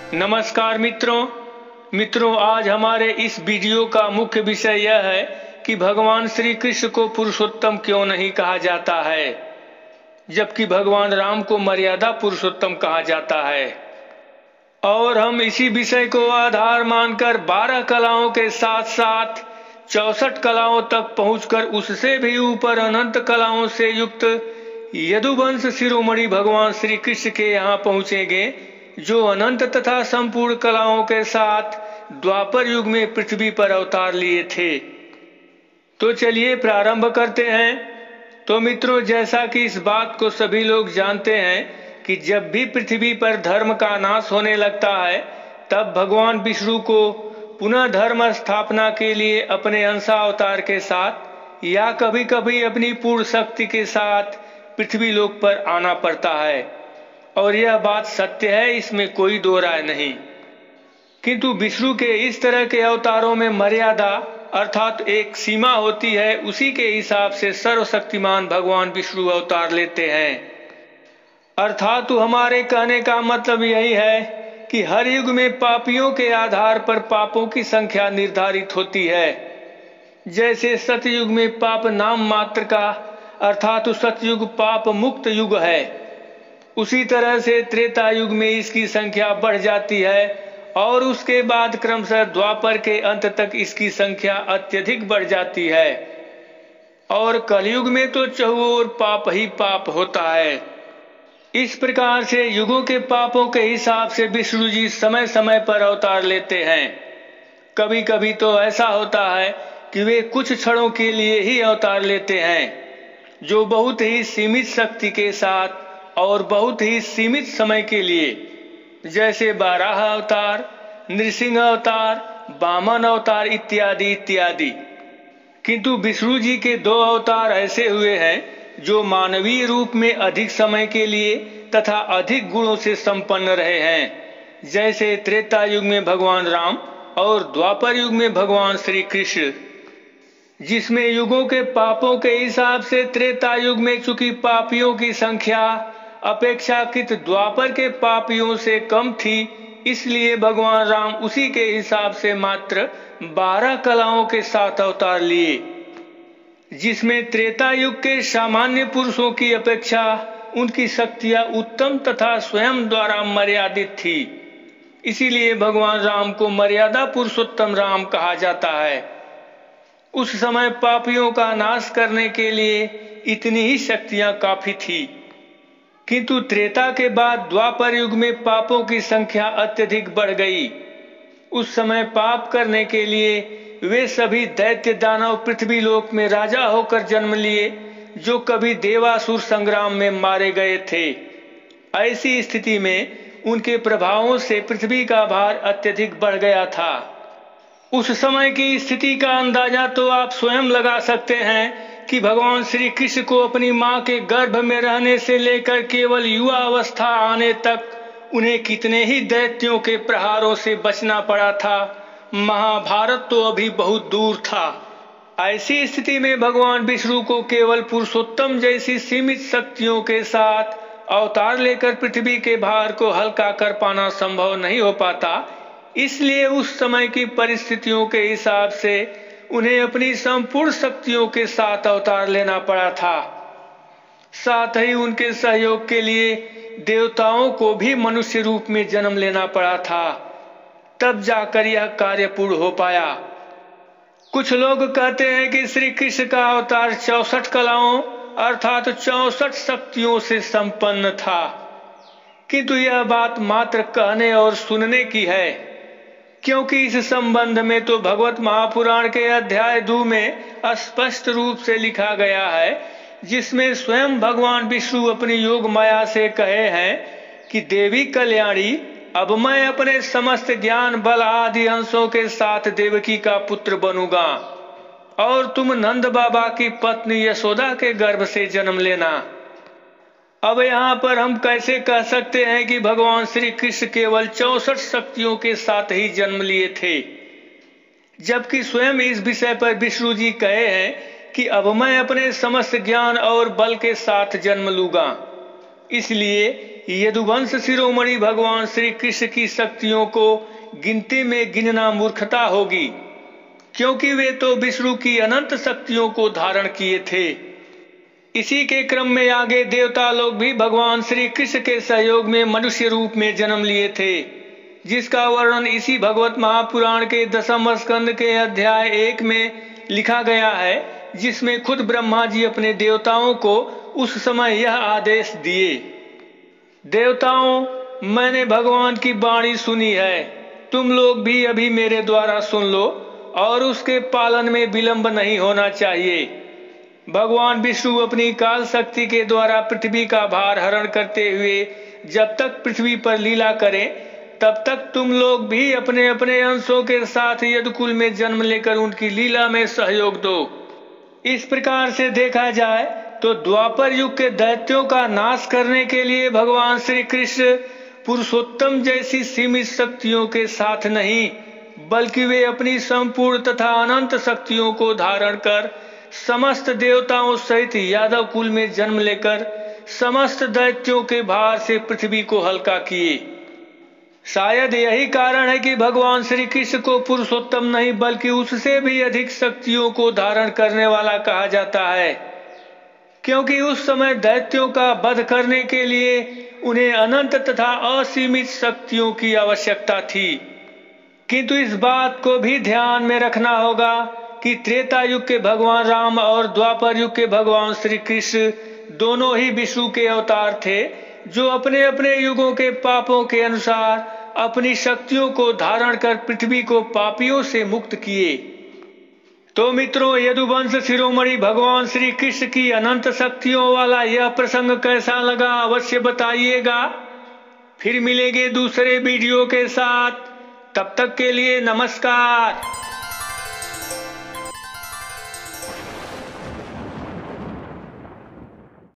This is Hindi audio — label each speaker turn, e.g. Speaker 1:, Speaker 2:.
Speaker 1: नमस्कार मित्रों, आज हमारे इस वीडियो का मुख्य विषय यह है कि भगवान श्री कृष्ण को पुरुषोत्तम क्यों नहीं कहा जाता है, जबकि भगवान राम को मर्यादा पुरुषोत्तम कहा जाता है। और हम इसी विषय को आधार मानकर 12 कलाओं के साथ साथ 64 कलाओं तक पहुंचकर उससे भी ऊपर अनंत कलाओं से युक्त यदुवंश शिरोमणि भगवान श्री कृष्ण के यहाँ पहुंचेंगे, जो अनंत तथा संपूर्ण कलाओं के साथ द्वापर युग में पृथ्वी पर अवतार लिए थे। तो चलिए प्रारंभ करते हैं। तो मित्रों, जैसा कि इस बात को सभी लोग जानते हैं कि जब भी पृथ्वी पर धर्म का नाश होने लगता है, तब भगवान विष्णु को पुनः धर्म स्थापना के लिए अपने अंशावतार के साथ या कभी कभी अपनी पूर्ण शक्ति के साथ पृथ्वी लोक पर आना पड़ता है। और यह बात सत्य है, इसमें कोई दो राय नहीं। किंतु विष्णु के इस तरह के अवतारों में मर्यादा अर्थात एक सीमा होती है। उसी के हिसाब से सर्वशक्तिमान भगवान विष्णु अवतार लेते हैं। अर्थात हमारे कहने का मतलब यही है कि हर युग में पापियों के आधार पर पापों की संख्या निर्धारित होती है। जैसे सतयुग में पाप नाम मात्र का अर्थात सतयुग पाप मुक्त युग है, उसी तरह से त्रेता युग में इसकी संख्या बढ़ जाती है और उसके बाद क्रमशः द्वापर के अंत तक इसकी संख्या अत्यधिक बढ़ जाती है। और कलयुग में तो चहुओर पाप ही पाप होता है। इस प्रकार से युगों के पापों के हिसाब से विष्णु जी समय समय पर अवतार लेते हैं। कभी कभी तो ऐसा होता है कि वे कुछ क्षणों के लिए ही अवतार लेते हैं, जो बहुत ही सीमित शक्ति के साथ और बहुत ही सीमित समय के लिए, जैसे बाराह अवतार, नृसिंह अवतार, वामन अवतार इत्यादि इत्यादि। किंतु विष्णु जी के 2 अवतार ऐसे हुए हैं जो मानवीय रूप में अधिक समय के लिए तथा अधिक गुणों से संपन्न रहे हैं, जैसे त्रेता युग में भगवान राम और द्वापर युग में भगवान श्री कृष्ण, जिसमें युगों के पापों के हिसाब से त्रेता युग में चूंकि पापियों की संख्या अपेक्षाकृत द्वापर के पापियों से कम थी, इसलिए भगवान राम उसी के हिसाब से मात्र 12 कलाओं के साथ अवतार लिए, जिसमें त्रेता युग के सामान्य पुरुषों की अपेक्षा उनकी शक्तियां उत्तम तथा स्वयं द्वारा मर्यादित थी। इसीलिए भगवान राम को मर्यादा पुरुषोत्तम राम कहा जाता है। उस समय पापियों का नाश करने के लिए इतनी ही शक्तियां काफी थी। किंतु त्रेता के बाद द्वापर युग में पापों की संख्या अत्यधिक बढ़ गई। उस समय पाप करने के लिए वे सभी दैत्य दानव पृथ्वी लोक में राजा होकर जन्म लिए, जो कभी देवासुर संग्राम में मारे गए थे। ऐसी स्थिति में उनके प्रभावों से पृथ्वी का भार अत्यधिक बढ़ गया था। उस समय की स्थिति का अंदाजा तो आप स्वयं लगा सकते हैं कि भगवान श्री कृष्ण को अपनी मां के गर्भ में रहने से लेकर केवल युवा अवस्था आने तक उन्हें कितने ही दैत्यों के प्रहारों से बचना पड़ा था। महाभारत तो अभी बहुत दूर था। ऐसी स्थिति में भगवान विष्णु को केवल पुरुषोत्तम जैसी सीमित शक्तियों के साथ अवतार लेकर पृथ्वी के भार को हल्का कर पाना संभव नहीं हो पाता। इसलिए उस समय की परिस्थितियों के हिसाब से उन्हें अपनी संपूर्ण शक्तियों के साथ अवतार लेना पड़ा था। साथ ही उनके सहयोग के लिए देवताओं को भी मनुष्य रूप में जन्म लेना पड़ा था, तब जाकर यह कार्य पूर्ण हो पाया। कुछ लोग कहते हैं कि श्री कृष्ण का अवतार 64 कलाओं अर्थात 64 शक्तियों से संपन्न था, किंतु यह बात मात्र कहने और सुनने की है, क्योंकि इस संबंध में तो भगवत महापुराण के अध्याय 2 में स्पष्ट रूप से लिखा गया है, जिसमें स्वयं भगवान विष्णु अपनी योग माया से कहे हैं कि देवी कल्याणी, अब मैं अपने समस्त ज्ञान बल आदि अंशों के साथ देवकी का पुत्र बनूंगा और तुम नंद बाबा की पत्नी यशोदा के गर्भ से जन्म लेना। अब यहाँ पर हम कैसे कह सकते हैं कि भगवान श्री कृष्ण केवल 64 शक्तियों के साथ ही जन्म लिए थे, जबकि स्वयं इस विषय पर विष्णु जी कहे हैं कि अब मैं अपने समस्त ज्ञान और बल के साथ जन्म लूंगा। इसलिए यदुवंश शिरोमणि भगवान श्री कृष्ण की शक्तियों को गिनती में गिनना मूर्खता होगी, क्योंकि वे तो विष्णु की अनंत शक्तियों को धारण किए थे। इसी के क्रम में आगे देवता लोग भी भगवान श्री कृष्ण के सहयोग में मनुष्य रूप में जन्म लिए थे, जिसका वर्णन इसी भगवत महापुराण के 10वें स्कंद के अध्याय 1 में लिखा गया है, जिसमें खुद ब्रह्मा जी अपने देवताओं को उस समय यह आदेश दिए, देवताओं, मैंने भगवान की वाणी सुनी है, तुम लोग भी अभी मेरे द्वारा सुन लो और उसके पालन में विलंब नहीं होना चाहिए। भगवान विष्णु अपनी काल शक्ति के द्वारा पृथ्वी का भार हरण करते हुए जब तक पृथ्वी पर लीला करें, तब तक तुम लोग भी अपने अपने अंशों के साथ यदुकुल में जन्म लेकर उनकी लीला में सहयोग दो। इस प्रकार से देखा जाए तो द्वापर युग के दैत्यों का नाश करने के लिए भगवान श्री कृष्ण पुरुषोत्तम जैसी सीमित शक्तियों के साथ नहीं, बल्कि वे अपनी संपूर्ण तथा अनंत शक्तियों को धारण कर समस्त देवताओं सहित यादव कुल में जन्म लेकर समस्त दैत्यों के भार से पृथ्वी को हल्का किए। शायद यही कारण है कि भगवान श्री कृष्ण को पुरुषोत्तम नहीं बल्कि उससे भी अधिक शक्तियों को धारण करने वाला कहा जाता है, क्योंकि उस समय दैत्यों का वध करने के लिए उन्हें अनंत तथा असीमित शक्तियों की आवश्यकता थी। किंतु इस बात को भी ध्यान में रखना होगा कि त्रेता युग के भगवान राम और द्वापर युग के भगवान श्री कृष्ण दोनों ही विष्णु के अवतार थे, जो अपने अपने युगों के पापों के अनुसार अपनी शक्तियों को धारण कर पृथ्वी को पापियों से मुक्त किए। तो मित्रों, यदुवंश शिरोमणि भगवान श्री कृष्ण की अनंत शक्तियों वाला यह प्रसंग कैसा लगा अवश्य बताइएगा। फिर मिलेंगे दूसरे वीडियो के साथ, तब तक के लिए नमस्कार।